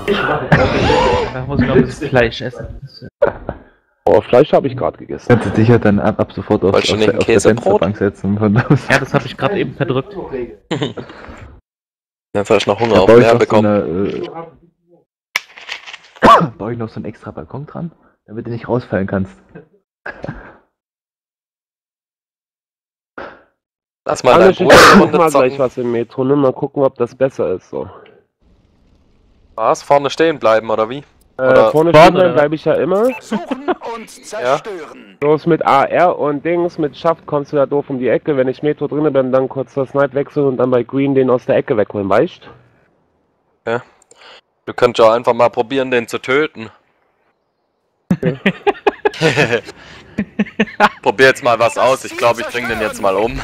Da muss ich noch ein bisschen Fleisch essen. Oh, Fleisch habe ich gerade gegessen. Kannst du dich ja dann ab sofort auf der Fensterbank setzen. Ja, das habe ich gerade eben verdrückt. Jetzt habe ich noch Hunger Ja, auf baue mehr bekommen. Baue ich noch so einen extra Balkon dran, damit du nicht rausfallen kannst. Lass mal Alle dein Bruder eine Runde mal gleich zocken. was im Metro, ne? Mal gucken, ob das besser ist, so. Was? Vorne stehen bleiben, oder wie? Oder Vorne vorne, stehen oder? bleibe ich ja immer. Suchen und zerstören. Bloß mit AR und Dings, mit Schaft kommst du da doof um die Ecke. Wenn ich Metro drinne bin, dann kurz das Snipe wechseln und dann bei Green den aus der Ecke wegholen, weißt Ja. Du könntest ja einfach mal probieren, den zu töten. Okay. Probier jetzt mal was aus. Ich glaube, ich bring den jetzt mal um.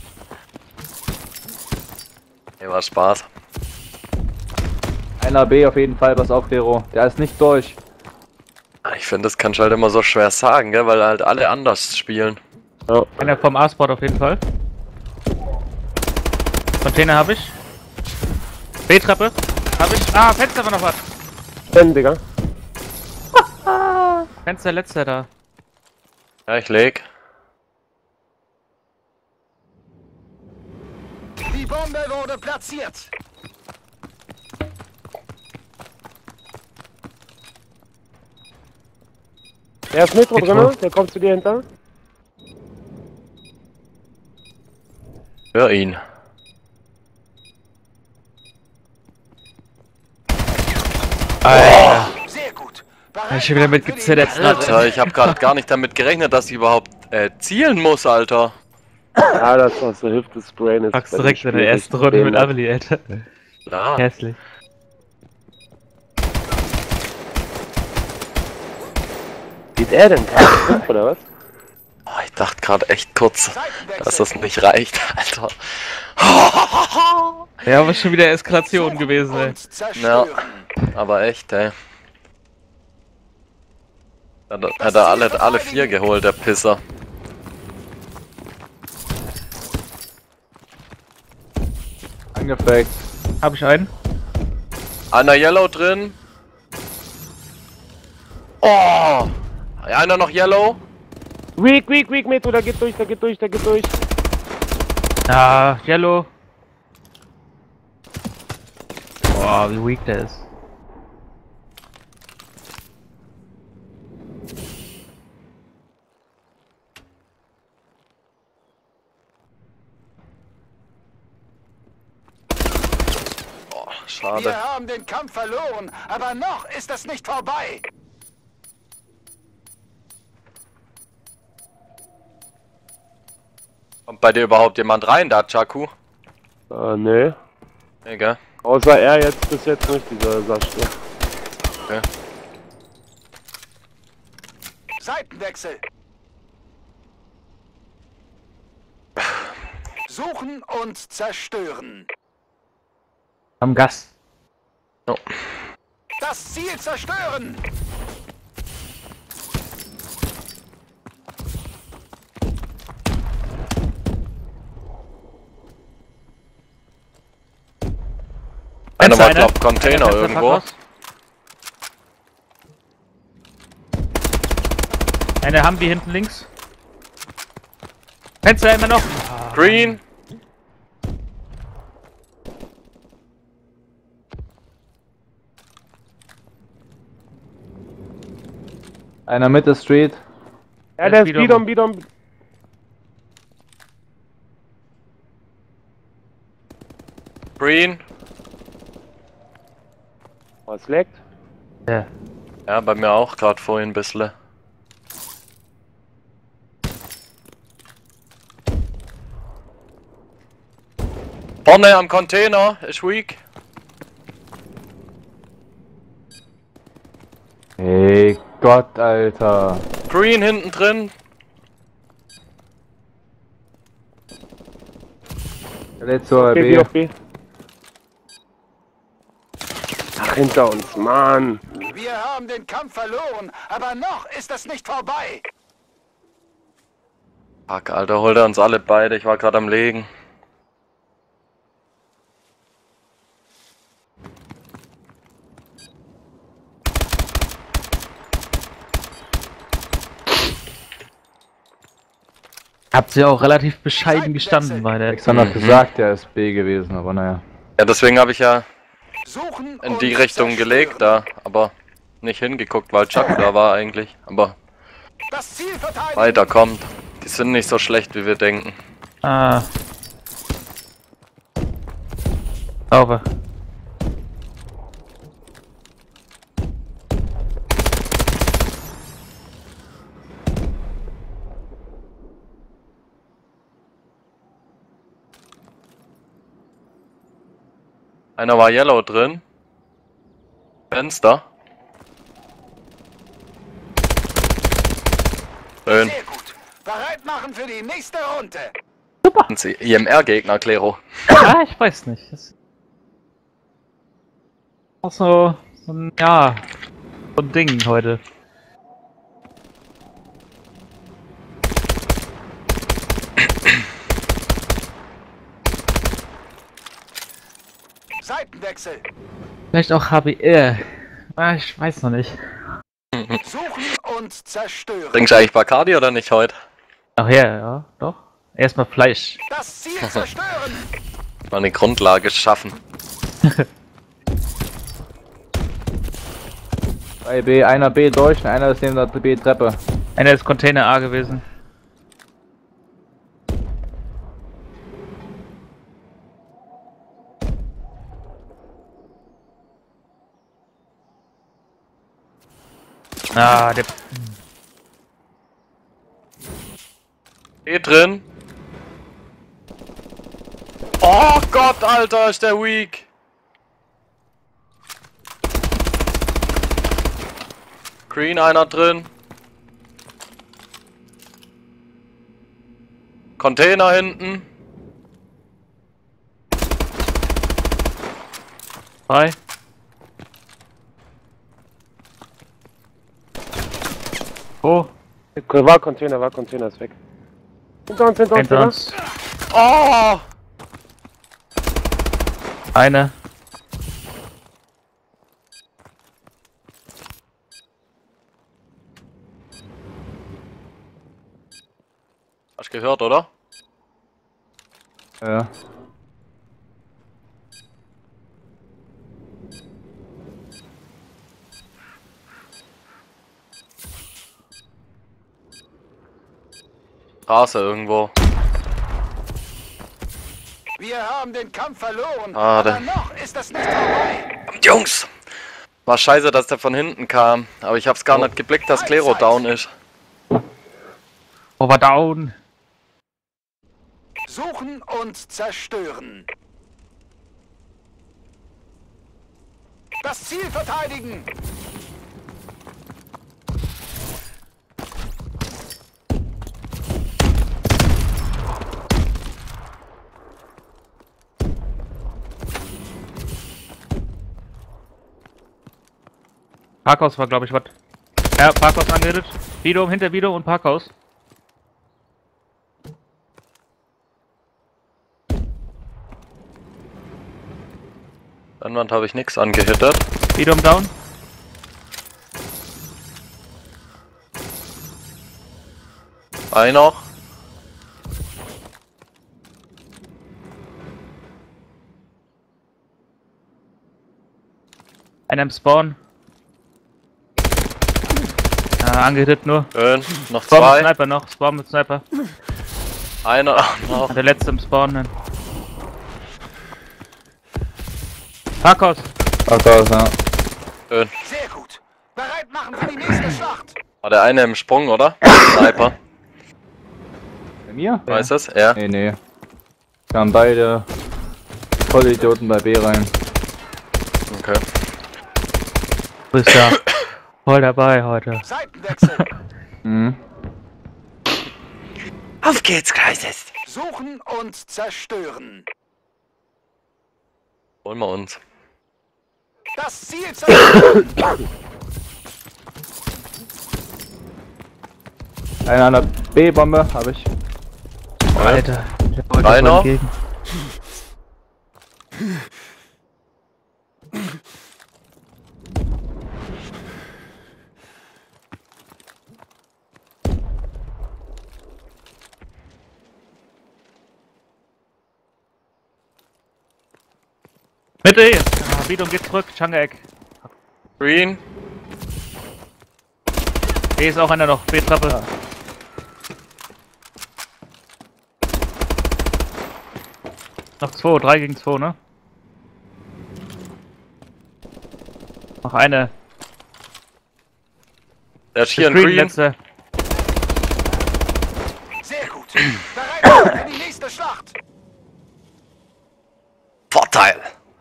Nee, war Spaß. Einer B auf jeden Fall, pass auf, Dero. Der ist nicht durch. Ich finde, das kannst du halt immer so schwer sagen, gell? Weil halt alle anders spielen. Ja. Einer vom A-Spot auf jeden Fall. Container habe ich. B-Treppe. Habe ich. Ah, Fenster war noch was. Digga. Fenster letzter da. Ja, ich leg. Die Bombe wurde platziert. Der ist Metro Metro. drinne, der kommt zu dir hinter. Hör ihn. Alter. Sehr gut. Hab ich schon wieder mit gezerrt. Alter, ich habe gerade gar nicht damit gerechnet, dass ich überhaupt zielen muss, Alter. Ja, das war so hilft das Brain ist. Packst direkt in der ersten Runde mit Amelie, Alter. Klar. Hässlich. Geht er denn? Oder was? Oh, ich dachte gerade echt kurz, dass das nicht reicht, Alter. Ja, aber schon wieder Eskalation gewesen, ey. Und zerstören. Aber echt, ey. Hat er alle vier geholt, der Pisser. Angefakt. Hab ich einen? Einer Yellow drin. Oh! Einer noch Yellow. Weak, Metro, der geht durch. Ah, Yellow. Boah, wie weak der ist. Oh, schade. Wir haben den Kampf verloren, aber noch ist es nicht vorbei. Kommt bei dir überhaupt jemand rein, da, Chaku? Nee. Egal. Außer er jetzt bis jetzt nicht, dieser Sascha. Okay. Seitenwechsel. Suchen und zerstören. Am Gas. Oh. Das Ziel zerstören. Einer war, einer. glaub, Container Einer irgendwo. raus. Eine haben wir hinten links. Fenster immer noch. Green. Einer Mitte Street. Ja, der ist Bidon. Bidon. Green. Was leckt? Ja. Ja, bei mir auch gerade vorhin ein bisschen. Vorne am Container ist weak. Hey Gott, Alter. Green hinten drin. Der lädt zur B B. auf B. Ach, hinter uns, Mann. Wir haben den Kampf verloren, aber noch ist es nicht vorbei. Fuck, Alter, holt er uns alle beide. Ich war gerade am Legen. Habt ihr auch relativ bescheiden gestanden bei der. Alexander hat gesagt, der ist B gewesen, aber naja. Ja, deswegen habe ich ja Suchen in und die Richtung gelegt da, aber nicht hingeguckt, weil Chuck da war eigentlich. Aber Das Ziel verteidigen. weiterkommt. Die sind nicht so schlecht, wie wir denken. Ah. Sauber. Einer war Yellow drin. Fenster. Schön. Sehr gut. Bereit machen für die nächste Runde. Sind sie IMR-Gegner, Klero. Ja, ich weiß nicht. Das ist auch so ein, ja, so ein Ding heute. Seitenwechsel. Vielleicht auch HBR. Ah, ich weiß noch nicht. Suchen und zerstören. Trinkst du eigentlich Bacardi oder nicht heute? Ach ja, ja, doch. Erstmal Fleisch. Das Ziel zerstören. Mal eine Grundlage schaffen. Bei B, einer B durch und einer ist neben der B-Treppe. Einer ist Container A gewesen. Ah, der. E drin. Oh Gott, Alter, ist der weak. Green einer drin. Container hinten. 3. Oh, War Container, ist weg. Hinter uns, hinter uns. Oh! Eine. Hast du gehört, oder? Ja. Straße irgendwo. Wir haben den Kampf verloren. Ah, aber der- noch ist das nicht vorbei. Jungs! War scheiße, dass der von hinten kam. Aber ich hab's gar nicht geblickt, dass Klero down ist. Over down. Suchen und zerstören. Das Ziel verteidigen. Parkhaus war, glaube ich, was. Ja, Parkhaus angeredet. Video, hinter Video und Parkhaus. Leinwand habe ich nichts angehittet. Video down. Ein noch. Einer im Spawn. Ja, angehittet nur. Schön. Noch Spawn mit zwei. Sniper noch. Spawn mit Sniper. Einer noch. Der letzte im Spawn. Dann. Parkhaus. Parkhaus, ja. Schön. Sehr gut. Bereit machen für die nächste Schlacht. War der eine im Sprung, oder? Sniper. Bei mir? Weißt du es? Ja. Nee, nee. Kamen beide Vollidioten bei B rein. Okay. Du bist ja voll dabei heute. Seitenwechsel. Mhm. Auf geht's, Kreises. Suchen und zerstören. Holen wir uns. Das Ziel zerstören. Einer an der B-Bombe habe ich. Alter, der wollte Drei voll noch. entgegen. Mitte! Ah, Bidum geht zurück, Changa-Eck. Green. B ist auch einer noch, B-Trappe. Noch 2, 3 gegen 2, ne? Noch eine. Der ist hier in Green, Green. letzte. Sehr gut. Bereit für die nächste Schlacht. Vorteil.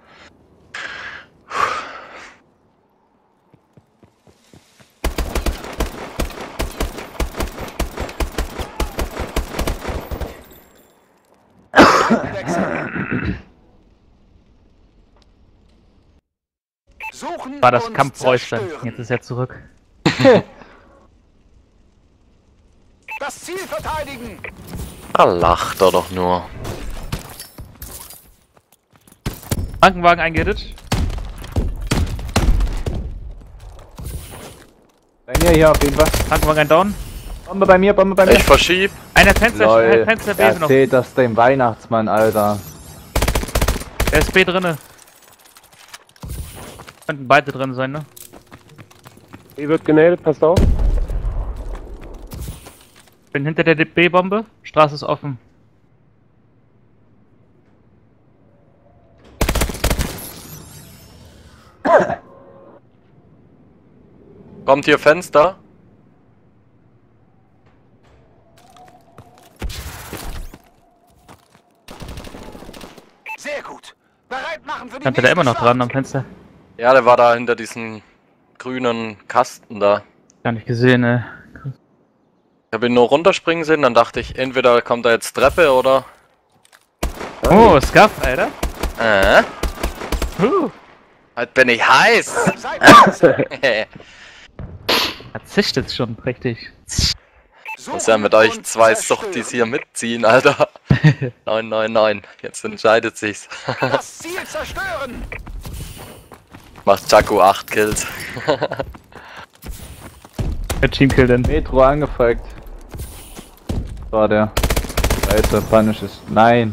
Wechseln. Suchen War das und Kampfräuspern. zerstören. Jetzt ist er zurück. Das Ziel verteidigen. Da lacht er doch nur. Krankenwagen eingehittet. Bei mir hier auf jeden Fall. Krankenwagen ein Down. Bombe bei mir, Bombe bei mir. Ich verschieb. Einer Fenster, Lol. Fenster B noch. Erzählt das dem Weihnachtsmann, Alter. Der ist B drinne. Könnten beide drin sein, ne? B wird genadet, passt auf. Bin hinter der B-Bombe. Straße ist offen. Kommt hier Fenster. Sehr gut. Bereit machen für die Stand der immer noch nächste dran am Schlacht. Fenster? Ja, der war da hinter diesen grünen Kasten da. Gar nicht gesehen, ne? Ich habe ihn nur runterspringen sehen, dann dachte ich, entweder kommt da jetzt Treppe oder... Oh, Scuff, Alter. Halt bin ich heiß! Seid wechseln. Er zischt jetzt schon richtig. Muss ja mit euch zwei Suchtis hier mitziehen, Alter. 999, jetzt entscheidet sich's. Das Ziel zerstören. Macht Chaco 8 Kills. Der Teamkill denn. Metro angefolgt. War der. Scheiße, Punish ist. Nein.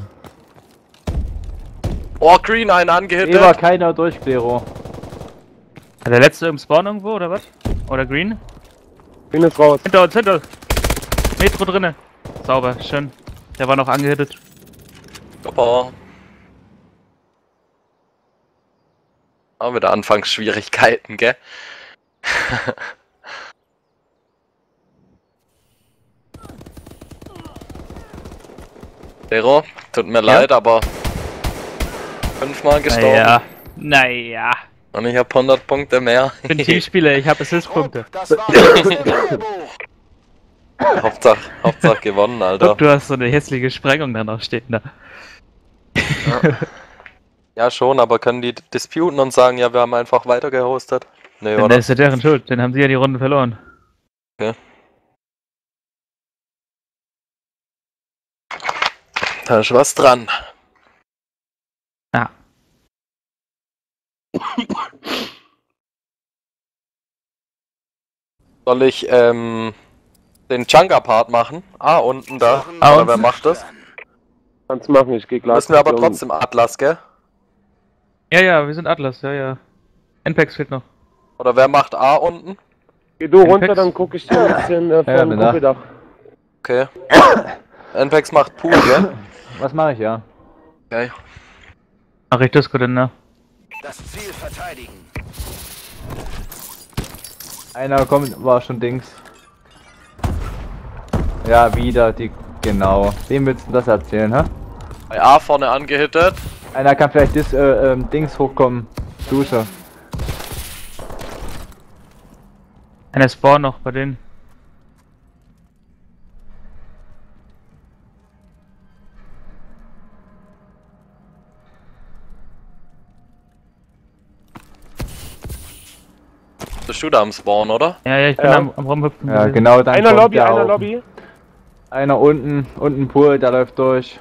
Oh, Green, einen Hier war angehittet. keiner durch, Klero. Der letzte im Spawn irgendwo, oder was? Oder Green? Green ist raus. Hinter uns, hinter uns. Metro drinne. Sauber, schön. Der war noch angehittet. Super. Auch wieder Anfangsschwierigkeiten, gell? Zero, tut mir leid, aber 5-mal gestorben Naja. und ich hab 100 Punkte mehr. Ich bin Teamspieler, ich habe Assist-Punkte. Trupp, das war das Lehrbuch. Hauptsache gewonnen, Alter. Guck, du hast so eine hässliche Sprengung da noch stehen da. Ja schon, aber können die disputen und sagen, ja, wir haben einfach weiter gehostet? Nee, Dann oder? ist ja deren Schuld, dann haben sie ja die Runden verloren. Da ist was dran. Ja. Soll ich den Changa-Part machen? Ah, unten da. Suchen Ah, Oder und wer macht das? zerstören. Kannst machen, ich geh gleich. Müssen wir aber trotzdem Atlas, gell? Ja, wir sind Atlas, ja. NPEX fehlt noch. Oder wer macht A unten? Geh du runter, Impex. dann guck ich dir ein bisschen Ja, vom bin da. Kuppeldach. Okay. Npex macht Pool, gell? Was mache ich, ja? Okay. Mach ich Disco denn, ne? Das Ziel verteidigen. Einer kommt, war schon Dings. Ja, wieder die. Genau. Wem willst du das erzählen, hä? Bei A vorne angehittet. Einer kann vielleicht Dings hochkommen. Dusche. Einer Spawn noch bei denen. Bist du da am Spawn, oder? Ja, ich bin Ja. am Rumhüpfen. Ja, gewesen. genau, dann Einer kommt Lobby, der einer auch. Lobby. Einer unten Pool, der läuft durch.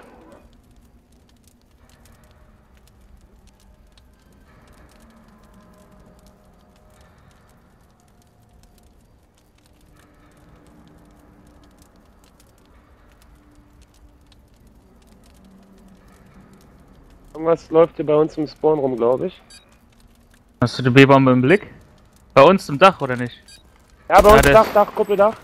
Irgendwas läuft hier bei uns im Spawn rum, glaube ich. Hast du die B-Bombe im Blick? Bei uns im Dach, oder nicht? Ja, bei uns Ja, Dach, Kuppeldach.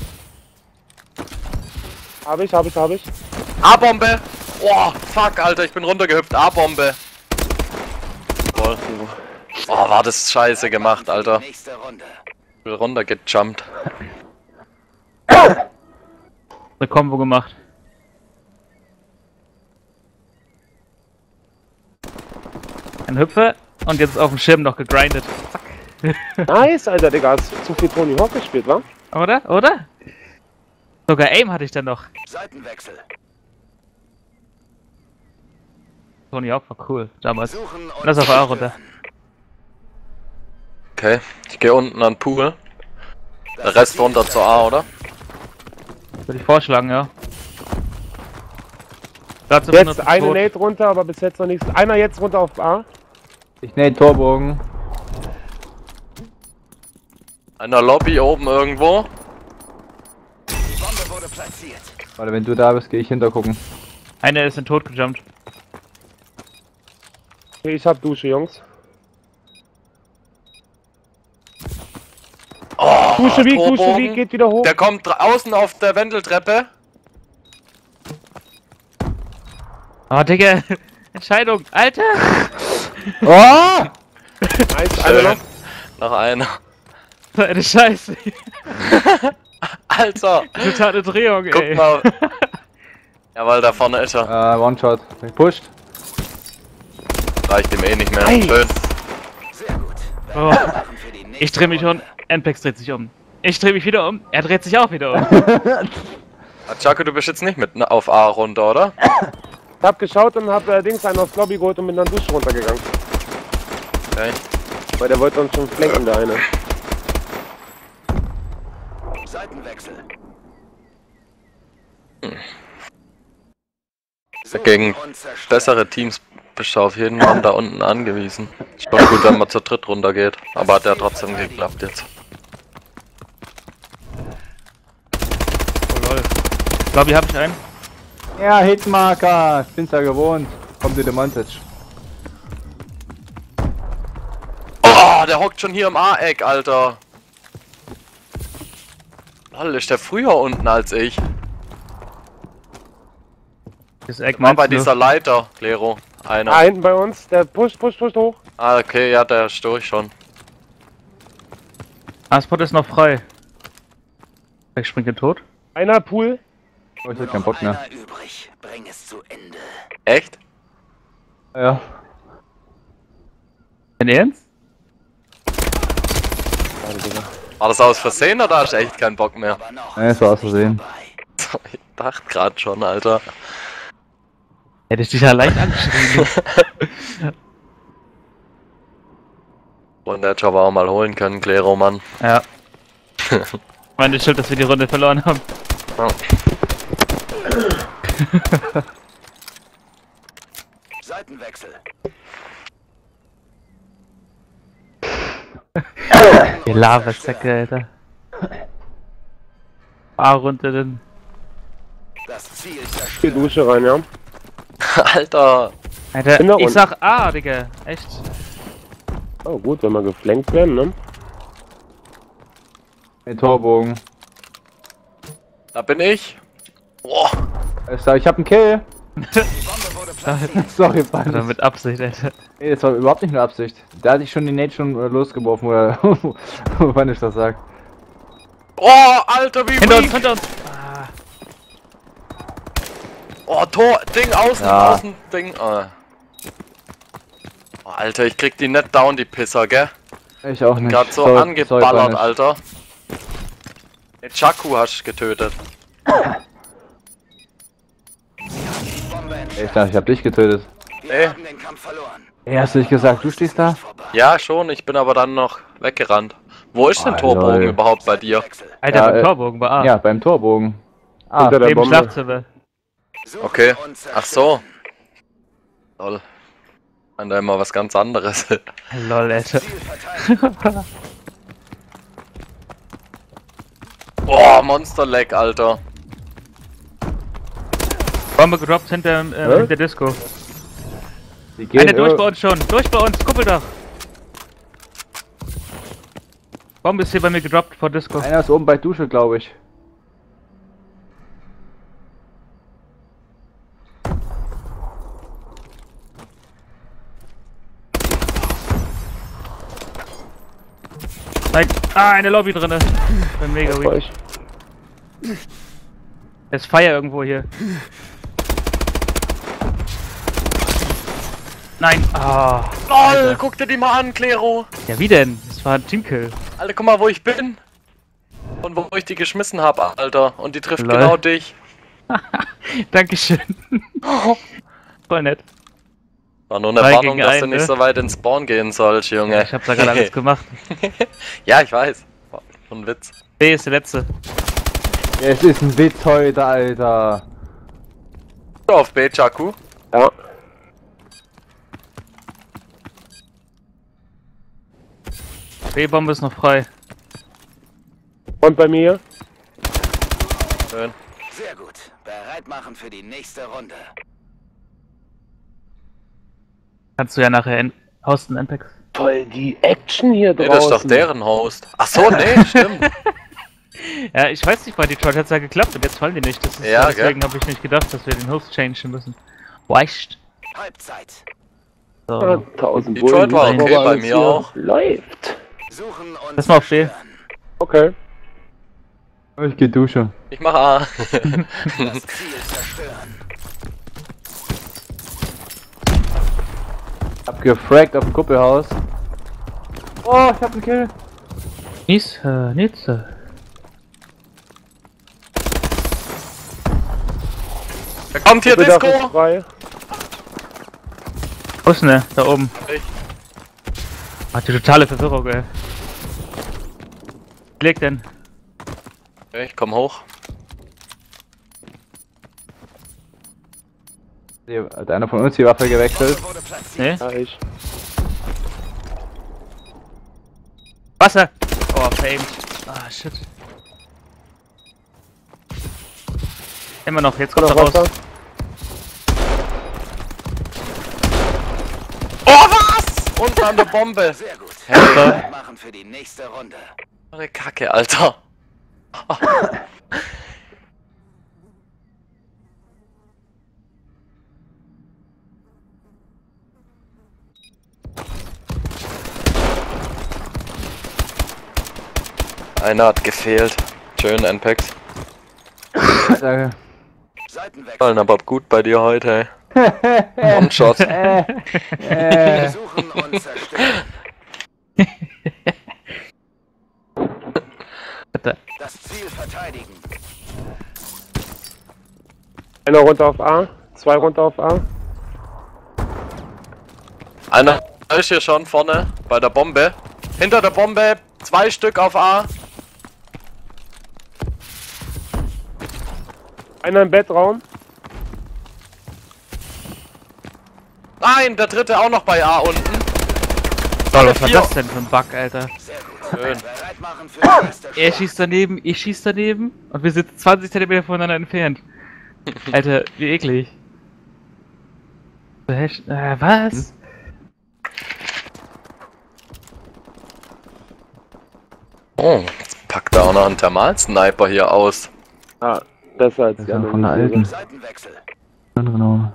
Hab ich. A-Bombe! Oh, fuck, Alter, ich bin runtergehüpft. A-Bombe. Voll. Oh, war das scheiße gemacht, Alter. Nächste Runde. Ich bin runtergejumpt. Eine Combo gemacht. Ein Hüpfer und jetzt auf dem Schirm noch gegrindet. Zack. Nice, Alter, Digga. Hast du zu viel Tony Hawk gespielt, wa? Oder? Sogar Aim hatte ich dann noch. Seitenwechsel. Tony Hawk war cool damals. Suchen und Lass auf A runter. Okay, ich gehe unten an den Pool. Der Rest runter zur A, oder? Würde ich vorschlagen, ja. Dazu Jetzt eine Nate runter, aber bis jetzt noch nichts. Einer jetzt runter auf A. Ich nade Torbogen. Einer Lobby oben irgendwo. Die Bombe wurde platziert. Warte, wenn du da bist, gehe ich hintergucken. Einer ist in Tod gejumpt. Okay, ich hab Dusche, Jungs. Oh, Dusche Torbogen. wie, geht wieder hoch. Der kommt außen auf der Wendeltreppe. Oh, Digga. Entscheidung. Alter. Oh! Nice, einer noch. Noch einer. So eine Scheiße. Alter. Totale Drehung, Guck ey. mal. Jawohl, da vorne ist er. One-Shot. Pusht. Reicht ihm eh nicht mehr. Nice. Schön. Sehr gut. Oh. Für die nächste Ich dreh mich um. Runde. Npex dreht sich um. Ich dreh mich wieder um. Er dreht sich auch wieder um. Chaco, du bist jetzt nicht mit auf A runter, oder? Ich hab geschaut und hab Dings einen aufs Lobby geholt und bin dann Dusche runtergegangen. Okay. Weil der wollte uns schon flanken, der eine. Seitenwechsel. Gegen Suchen und zerstören. bessere Teams bist du auf jeden Mann da unten angewiesen. Ist schon gut, wenn man zu dritt runtergeht. Aber hat ja trotzdem geklappt jetzt. Oh lol. Lobby hab ich einen. Ja, Hitmarker. Ich bin's ja gewohnt. Kommt wieder Montage. Oh, der hockt schon hier im A-Eck, Alter. Lol, ist der früher unten als ich? Das Eck War bei meinst du? dieser Leiter, Lero. Einer. Da hinten bei uns, der pusht hoch. Ah, okay, ja, der ist durch schon. Spot ist noch frei. Ich springe in Tod. Einer Pool. Oh, ich Nur hab keinen noch Bock mehr. einer übrig. Bring es zu Ende. Echt? Ja. In Ernst? War das aus Versehen oder hast du echt keinen Bock mehr? Aber noch Nee, es war aus Versehen. vorbei. Ich dachte gerade schon, Alter. Hätte ich dich ja leicht angeschrieben. Und der Job auch mal holen können, Klero, Mann. Ja. Meine Schuld, dass wir die Runde verloren haben. Ja. Seitenwechsel. Die Lavasäcke, Alter. A-Runde denn. Das Ziel Die zerstört. Dusche rein, ja. Alter. Alter, Bin noch ich unten. sag A, Digga. Echt. Oh gut, wenn wir geflankt werden, ne? Hey, Torbogen. Da bin ich. Boah. Ich hab einen Kill. Die Bombe wurde platziert. Sorry, Oder Mann. mit Absicht, Alter. Nee, das war überhaupt nicht nur Absicht. Da hatte ich schon die Nate schon losgeworfen, oder wann ich das sag. Oh, Alter, wie Hinter uns, weak. hinter uns. Oh, Tor, Ding, außen, Ja. außen, Ding. Oh, Alter, ich krieg die nicht down, die Pisser, gell? Ich auch nicht. Gerade so Sorry, angeballert, Panisch. Alter. Den Chaku hast du getötet. Bombe entschärft. Ich dachte, ich hab dich getötet. Wir haben den Kampf verloren. Ey, hast du nicht gesagt, du stehst da? Vorbei. Ja, schon, ich bin aber dann noch weggerannt. Wo ist denn Ah, Torbogen lol. überhaupt bei dir? Seitenwechsel. Alter, Ja, beim Torbogen bei A. Ja, beim Torbogen. Ah, Hinter der Neben Bombe. Schlafzimmer. Suchen Okay. und Ach so. zerstören. Lol. An da immer was ganz anderes. Lol, Alter. Ziel verteidigen. Boah, Monster-Leg, Alter. Bombe gedroppt hinter Disco. Die gehen Einer durch bei uns schon. Durch bei uns. Kuppeldach. Bombe ist hier bei mir gedroppt vor Disco. Einer ist oben bei Dusche, glaube ich. Nein. Ah, eine Lobby drinne. Bin mega Auf weak. euch. Es ist Fire irgendwo hier. Nein. Ah. LOL, guck dir die mal an, Klero. Ja, wie denn? Das war ein Teamkill. Alter, guck mal, wo ich bin. Und wo ich die geschmissen habe, Alter. Und die trifft Lol. genau dich. Dankeschön. Voll nett. War nur eine Drei Warnung, gegen dass du einen, nicht ne? so weit ins Spawn gehen sollst, Junge. Ich hab da gerade alles gemacht. Ja, ich weiß. War ein Witz. B ist der letzte. Es ist ein Witz heute, Alter. Auf B, Chaku. Ja. B-Bombe ist noch frei. Und bei mir? Schön. Sehr gut. Bereit machen für die nächste Runde. Kannst du ja nachher hosten, Apex. Voll die Action hier Nee, draußen. das ist doch deren Host. Ach so, nee, stimmt. Ja, ich weiß nicht, bei Detroit hat's ja geklappt und jetzt fallen die nicht. Das ist Ja, deswegen habe ich nicht gedacht, dass wir den Host changen müssen. Weißt. Halbzeit. So. 1000 Detroit war Bullen, okay, aber bei alles mir hier auch. Läuft. Suchen und Lass mal auf B. zerstören. Okay. Ich geh duschen. Ich mach A. Das Ziel zerstören. Hab gefragt auf dem Kuppelhaus. Oh, ich hab einen Kill. Nies, nichts. Da kommt hier Bedarf ist Disco. frei. Wo ist denn der? Da oben. Ich. Ach, die totale Verwirrung, ey. Leg denn? Okay, ich komm hoch. Hat einer von uns die Waffe gewechselt? Bombe wurde platziert. Nee? Ja, ich. Wasser! Oh, famed. Ah, shit. Immer noch, jetzt kommt er Noch raus. Wasser? Oh, was? Und an der Bombe. Sehr gut. Hey, Bereit machen für die nächste Runde. eine Kacke, Alter. Einer hat gefehlt. Schön, Npex. Danke. Seitenwechsel. Fallen aber gut bei dir heute, ey. One-Shot. Suchen und zerstören. Das Ziel verteidigen. Einer runter auf A, 2 runter auf A. Einer ist hier schon vorne bei der Bombe. Hinter der Bombe 2 Stück auf A. Einer im Bettraum. Nein, der dritte auch noch bei A unten. Lol, was war Vier. das denn für ein Bug, Alter? Sehr gut. Schön. Bereit machen für die nächste Er schießt daneben, ich schieß daneben und wir sitzen 20 cm voneinander entfernt. Alter, wie eklig. Was? Oh, jetzt packt er auch noch einen Thermal-Sniper hier aus. Ah, besser als die Ja, anderen. von der alten. Seitenwechsel. Genau.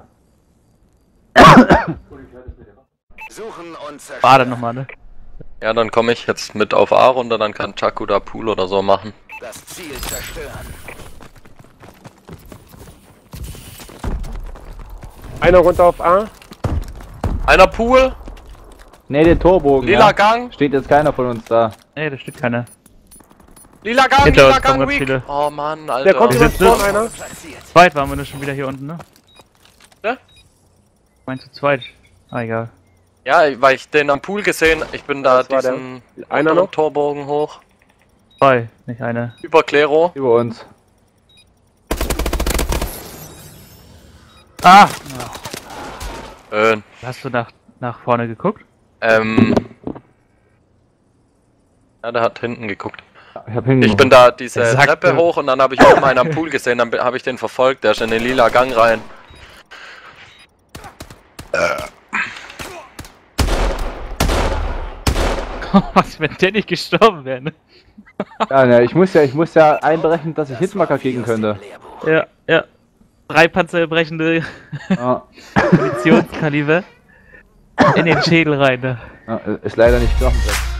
Suchen und zerstören. Bade nochmal, ne? Ja, dann komme ich jetzt mit auf A runter, dann kann Chaku da Pool oder so machen. Das Ziel zerstören. Einer runter auf A. Einer Pool, Ne, den Torbogen. lila Ja. Gang, Steht jetzt keiner von uns da. Nee, da steht keiner. lila Gang, Hinter lila uns kommen Gang, ganz weak. viele. Oh Mann, Alter. Der kommt Wir über sitzen- Spawn, einer. Platziert. Zweit waren wir nur schon wieder hier unten, ne? Ja? Meinst du zweit? Ah, egal. Ja, weil ich den am Pool gesehen, ich bin da Das war diesen Einer unteren noch? Torbogen hoch. Zwei, nicht eine. Über Klero. Über uns. Ah! Hast du nach vorne geguckt? Ja, der hat hinten geguckt. Ich hab hingeguckt. Ich bin da diese Exakt. Treppe hoch und dann habe ich oben einen am Pool gesehen, dann habe ich den verfolgt, der ist in den lila Gang rein. Was, wenn der nicht gestorben wäre, ne? Ja, ne, ich muss ja einberechnen, dass ich Hitmarker kriegen könnte. Ja, ja. 3 panzerbrechende Ja. Munitionskaliber in den Schädel rein, ne? Ja, ist leider nicht Knochenbrett.